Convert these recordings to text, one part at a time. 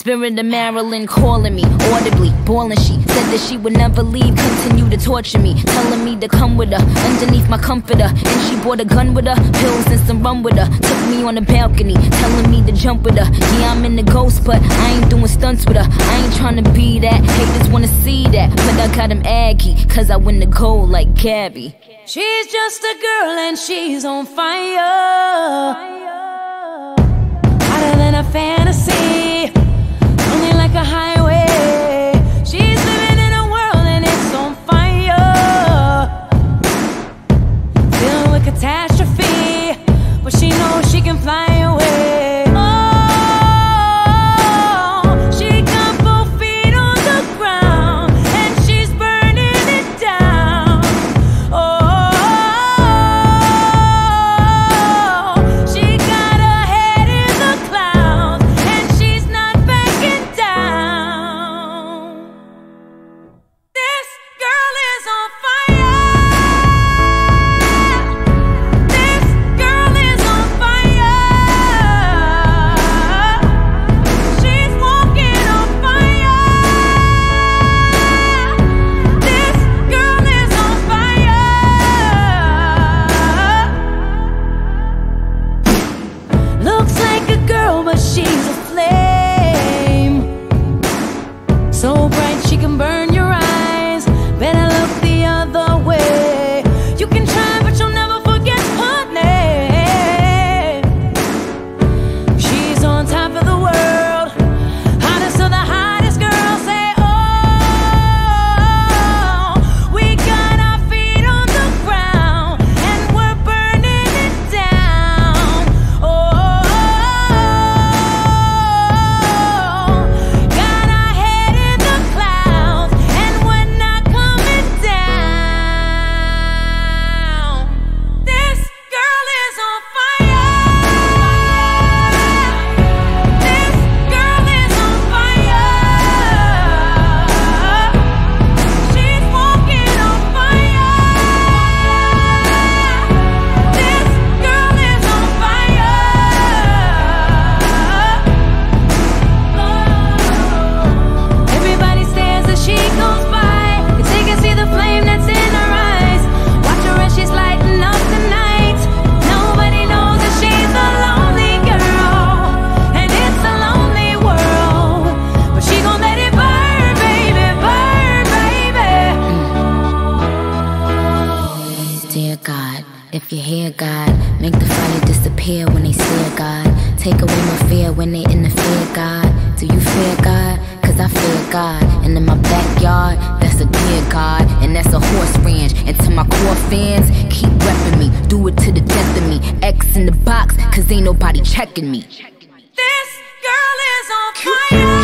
spirit of Marilyn calling me, audibly, bawlin. She said that she would never leave, continue to torture me, telling me to come with her, underneath my comforter. And she brought a gun with her, pills and some rum with her. Took me on the balcony, telling me to jump with her. Yeah, I'm in the ghost, but I ain't doing stunts with her. I ain't trying to be that, haters wanna see that, but I got him aggy, cause I win the gold like Gabby. She's just a girl and she's on fire, hotter than a fantasy, only like a highway. She's living in a world and it's on fire, filled with catastrophe, but she knows she can fly away. She's a flame, so bright she can burn your eyes. Better look the other way. You can try, but you'll never forget her name. She's on top of the world, hottest of the hottest girls. Say, oh, we got our feet on the ground and we're burning it down. Oh, if you hear God, make the fire disappear when they stare God. Take away my fear when they interfere, God. Do you fear God? Cause I fear God. And in my backyard, that's a deer God. And that's a horse ranch. And to my core fans, keep repping me, do it to the death of me. X in the box, cause ain't nobody checking me. this girl is on fire.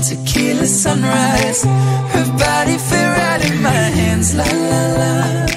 tequila sunrise. Her body fit right in my hands, la la la.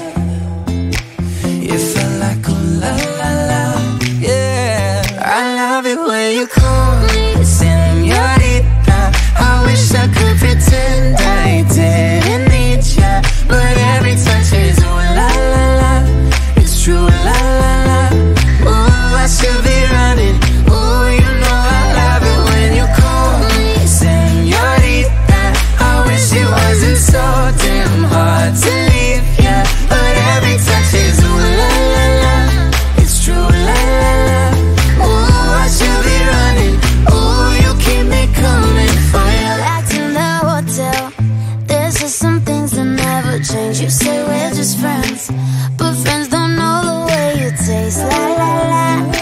It felt like oh la la la, yeah. I love it when you call me señorita. I wish I could pretend I didn't need ya, but every touch is ooh la la la. It's true la la la. Ooh, I should be running. Ooh, you know I love it when you call me señorita. I wish it wasn't so damn hard to leave ya, but every touch is ooh la la la. It's true la la la. Ooh, I should be running. Ooh, you keep me coming for you. Back in the hotel, there's just some things that never change. You say we're just friends, but friends don't know the way you taste. La la la.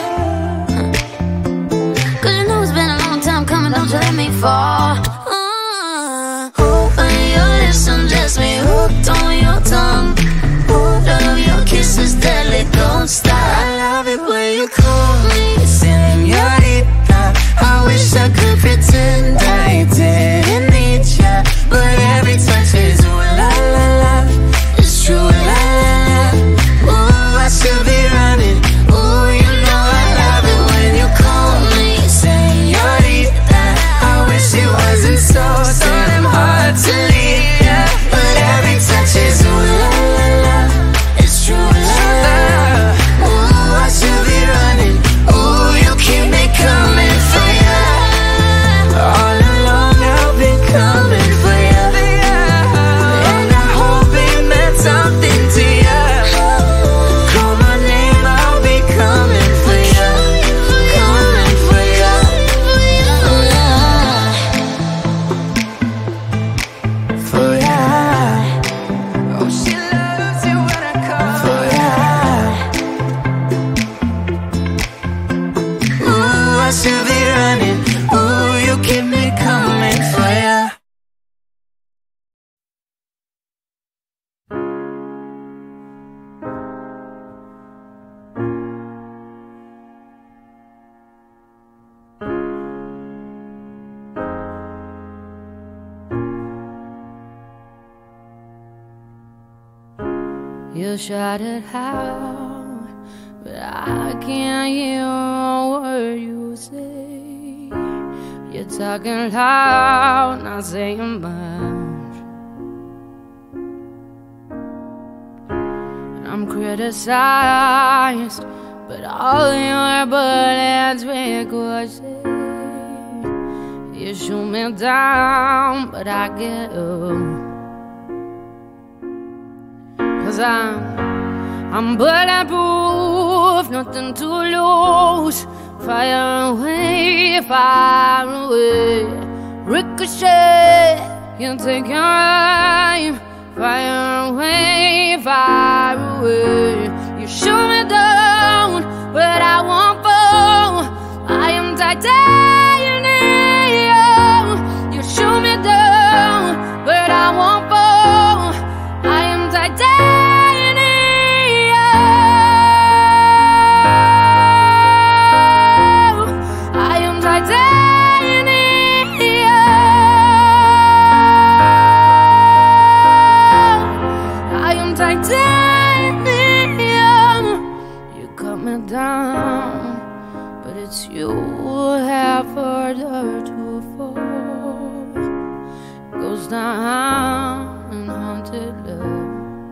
Cause you know it's been a long time coming, don't you let me fall. Open your lips and just me hooked on your tongue. Love your kisses, deadly, don't stop. I love it when you call me señorita. I wish I could pretend I didn't need ya, but every touch is ooh la la la. It's true la la la. Ooh, I should be running. Ooh, you know I love it when you call me señorita. I wish it wasn't so damn hard to leave ya, but every touch is ooh la la la. It's true la la. Ooh, I should be running. Ooh, you keep me coming for ya. All along I've been coming for ya, and I hope it meant something to ya. Call my name, I'll be coming for ya, coming for ya. For ya. Oh, she loves it when I call for ya. Ooh, I should be running. Ooh, you keep me coming for ya. You shout it out, but I can't hear a word you say. You're talking loud, not saying much. And I'm criticized, but all your bullets ricochet. You shoot me down, but I get up. Cause I'm bulletproof, nothing to lose. Fire away, fire away. Ricochet, you take your aim. Fire away, fire away. You shoot me down, but I won't fall. I am titanium. You shoot me down, but I won't fall. I am titanium. You cut me down, but it's you who have further to fall. Goes down in haunted love.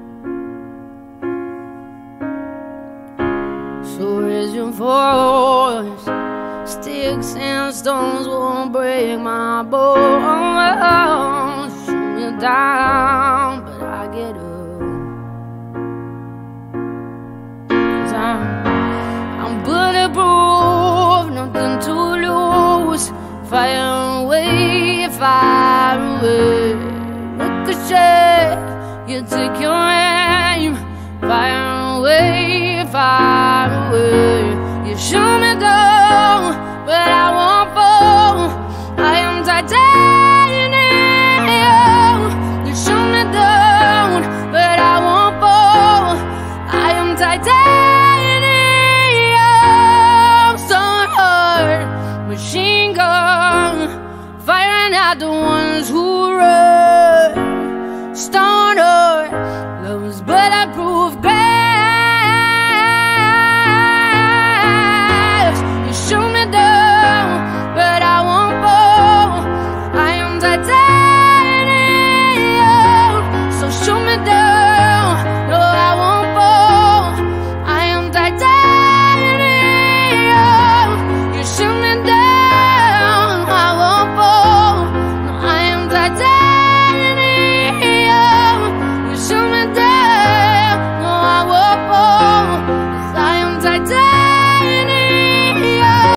So raise your voice. Sticks and stones won't break my bones. Shoot me down, but I get up. I'm bulletproof, nothing to lose. Fire away, fire away. Ricochet, you take your hand.